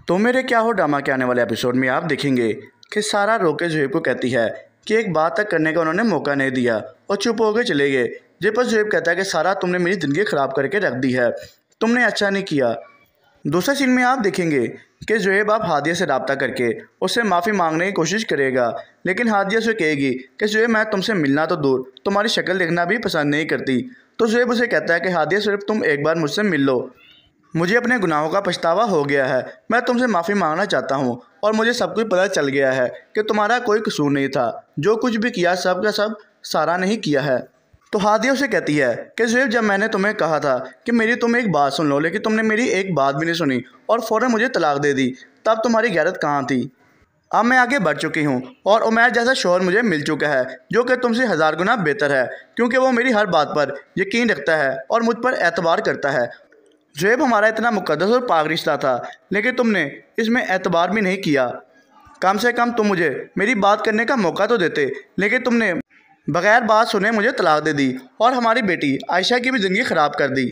तो मेरे क्या हो ड्रामा के आने वाले एपिसोड में आप देखेंगे कि सारा रोके जुएब को कहती है कि एक बात तक करने का उन्होंने मौका नहीं दिया और चुप होकर चले गए। जिस पर जुएब कहता है कि सारा तुमने मेरी ज़िंदगी ख़राब करके रख दी है, तुमने अच्छा नहीं किया। दूसरे सीन में आप देखेंगे कि जुएब आप हादिया से रब्ता करके उससे माफ़ी मांगने की कोशिश करेगा, लेकिन हादिया उसे कहेगी कि जुएब मैं तुमसे मिलना तो दूर तुम्हारी शक्ल देखना भी पसंद नहीं करती। तो जुएब उसे कहता है कि हादिया सिर्फ तुम एक बार मुझसे मिल लो, मुझे अपने गुनाहों का पछतावा हो गया है, मैं तुमसे माफ़ी मांगना चाहता हूँ और मुझे सब कुछ पता चल गया है कि तुम्हारा कोई कसूर नहीं था, जो कुछ भी किया सब का सब सारा नहीं किया है। तो हादिया उसे कहती है कि जुएब जब मैंने तुम्हें कहा था कि मेरी तुम एक बात सुन लो, लेकिन तुमने मेरी एक बात भी नहीं सुनी और फ़ौरन मुझे तलाक दे दी, तब तुम्हारी गैरत कहाँ थी। अब मैं आगे बढ़ चुकी हूँ और उमैर जैसा शौहर मुझे मिल चुका है जो कि तुमसे 1000 गुना बेहतर है, क्योंकि वो मेरी हर बात पर यकीन रखता है और मुझ पर एतबार करता है। जुएब हमारा इतना मुकद्दस और पाक रिश्ता था, लेकिन तुमने इसमें एतबार भी नहीं किया। कम से कम तुम मुझे मेरी बात करने का मौका तो देते, लेकिन तुमने बगैर बात सुने मुझे तलाक दे दी और हमारी बेटी आयशा की भी ज़िंदगी ख़राब कर दी।